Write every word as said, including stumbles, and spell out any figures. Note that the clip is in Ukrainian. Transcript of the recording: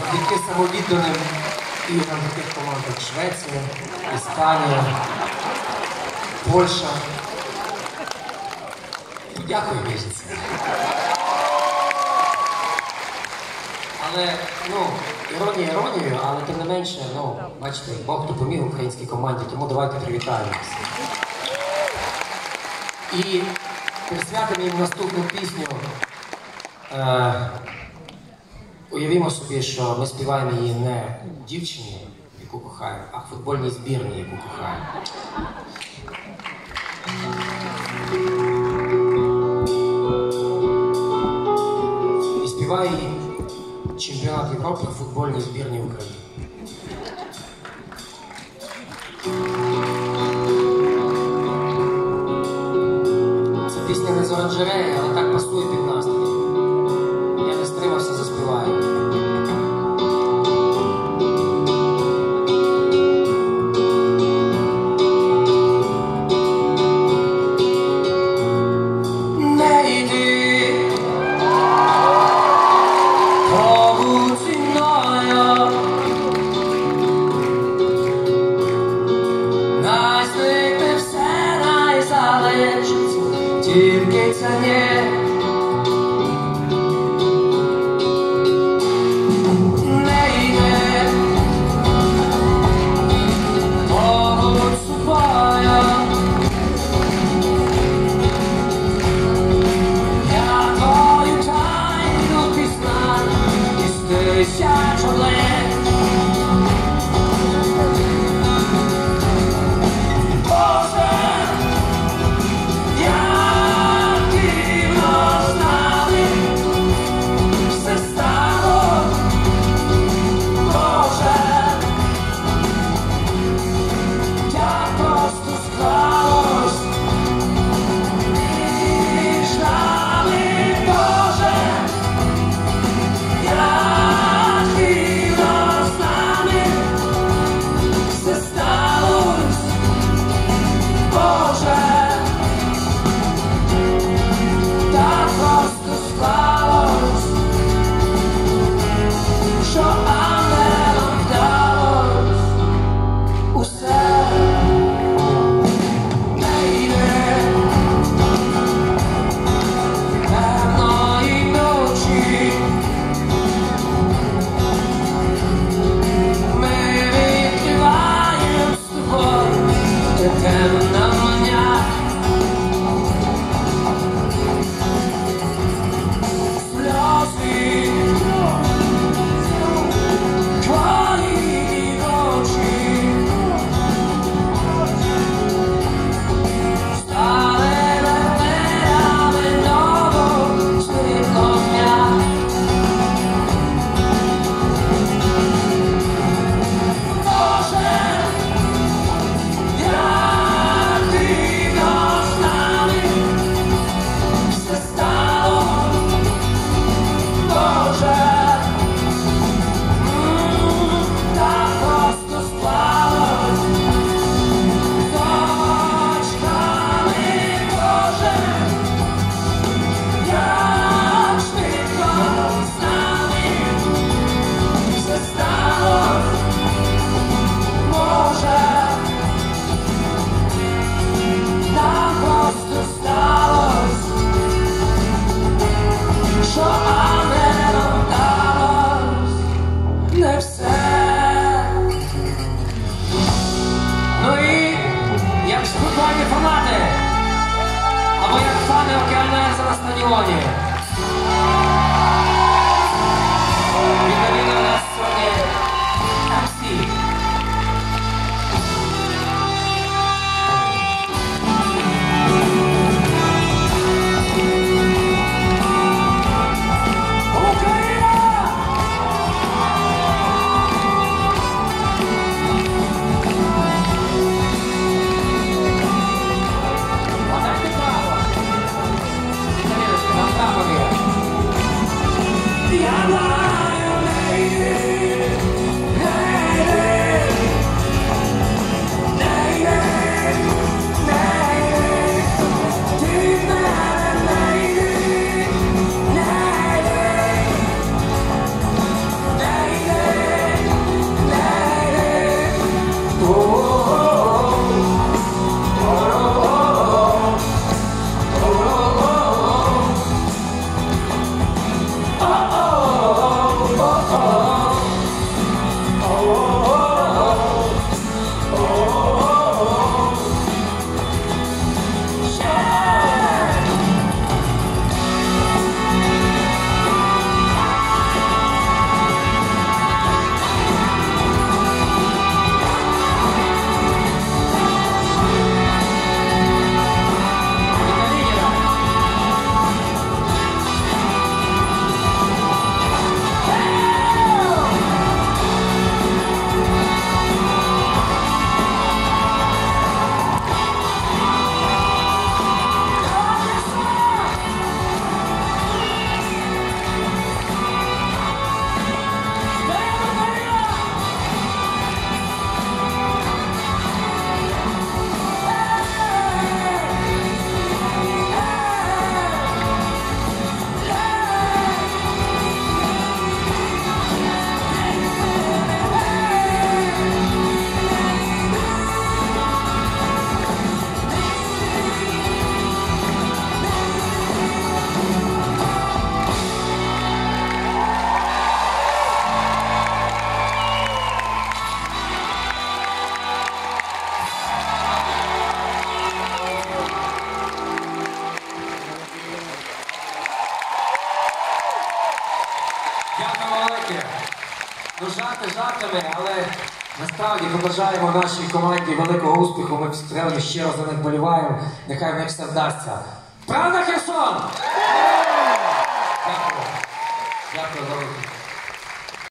завдяки самовідданим іграм таких команд, як Швеція, Іспанія, Польща. Дякую, біженці. Але, ну, іронія іронією, але тим не менше, ну, бачите, Бог допоміг українській команді, тому давайте привітаємося. І присвятимо їм наступну пісню. Е, уявімо собі, що ми співаємо її не дівчині, яку кохаємо, а футбольній збірні, яку кохаємо. І співає її чемпіонат Європи в футбольній збірні України. Це пісня не з оранжереї, але так пасує під настрій. Я не стримався, заспіваю. Тільки це не не йде побудь собою. Я твою тайну пізнаю із тисяч облич. Yeah. оплески. Ну, жарти жартами, але насправді побажаємо нашій команді великого успіху. Ми сьогодні щиро за них боліваємо. Нехай в них все вдасться. Правда, Херсон? Дякую. Дякую, велике.